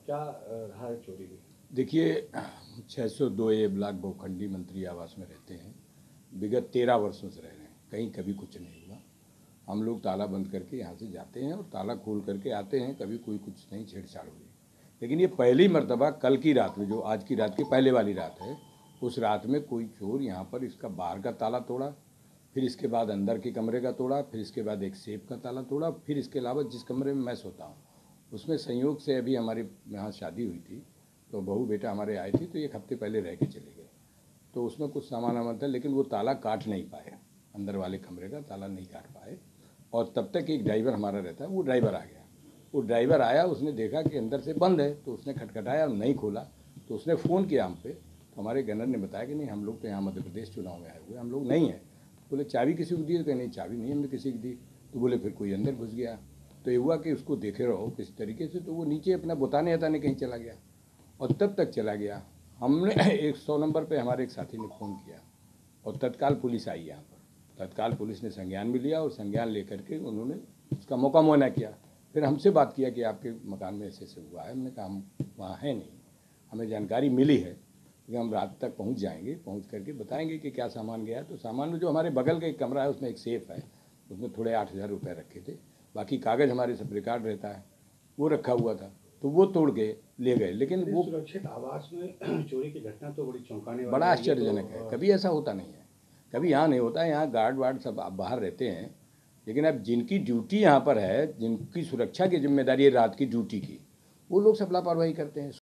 क्या रहा है चोरी की? देखिए, 602A ब्लॉक भूखंडी मंत्री आवास में रहते हैं। विगत 13 वर्षों से रह रहे हैं, कहीं कभी कुछ नहीं हुआ। हम लोग ताला बंद करके यहाँ से जाते हैं और ताला खोल करके आते हैं, कभी कोई कुछ नहीं छेड़छाड़ हुई। लेकिन ये पहली मर्तबा कल की रात में, जो आज की रात की पहले वाली रात है, उस रात में कोई चोर यहाँ पर इसका बाहर का ताला तोड़ा, फिर इसके बाद अंदर के कमरे का तोड़ा, फिर इसके बाद एक सेफ का ताला तोड़ा, फिर इसके अलावा जिस कमरे में मैं सोता हूँ उसमें संयोग से अभी हमारी यहाँ शादी हुई थी, तो बहू बेटा हमारे आए थे, तो 1 हफ्ते पहले रह के चले गए। तो उसमें कुछ सामान वामान था, लेकिन वो ताला काट नहीं पाए, अंदर वाले कमरे का ताला नहीं काट पाए। और तब तक एक ड्राइवर हमारा रहता है, वो ड्राइवर आ गया। वो ड्राइवर आया, उसने देखा कि अंदर से बंद है, तो उसने खटखटाया और नहीं खोला। तो उसने फ़ोन किया हम पे, तो हमारे गनर ने बताया कि नहीं, हम लोग तो यहाँ मध्य प्रदेश चुनाव में आए हुए, हम लोग नहीं हैं। बोले चाबी किसी को दी? तो नहीं, चाबी नहीं हमने किसी को दी। तो बोले फिर कोई अंदर घुस गया। तो ये हुआ कि उसको देखे रहो किसी तरीके से, तो वो नीचे अपना बुताने हताने कहीं चला गया और तब तक चला गया। हमने 100 नंबर पे हमारे एक साथी ने फ़ोन किया और तत्काल पुलिस आई यहाँ पर। तत्काल पुलिस ने संज्ञान भी लिया और संज्ञान लेकर के उन्होंने उसका मौका मुआयना किया। फिर हमसे बात किया कि आपके मकान में ऐसे ऐसे हुआ है। हमने कहा हम वहाँ हैं नहीं, हमें जानकारी मिली है कि हम रात तक पहुँच जाएंगे, पहुँच करके बताएंगे कि क्या सामान गया है। तो सामान में जो हमारे बगल का एक कमरा है, उसमें एक सेफ़ है, उसमें थोड़े 8,000 रुपये रखे थे। बाकी कागज़ हमारे सब रिकॉर्ड रहता है, वो रखा हुआ था, तो वो तोड़ के ले गए। लेकिन वो सुरक्षित आवास में चोरी की घटना तो बड़ी चौंकाने वाली बड़ा है। ये आश्चर्यजनक है, कभी ऐसा होता नहीं है, कभी यहाँ नहीं होता है। यहाँ गार्ड वार्ड सब बाहर रहते हैं, लेकिन अब जिनकी ड्यूटी यहाँ पर है, जिनकी सुरक्षा की जिम्मेदारी है रात की ड्यूटी की, वो लोग सब लापरवाही करते हैं।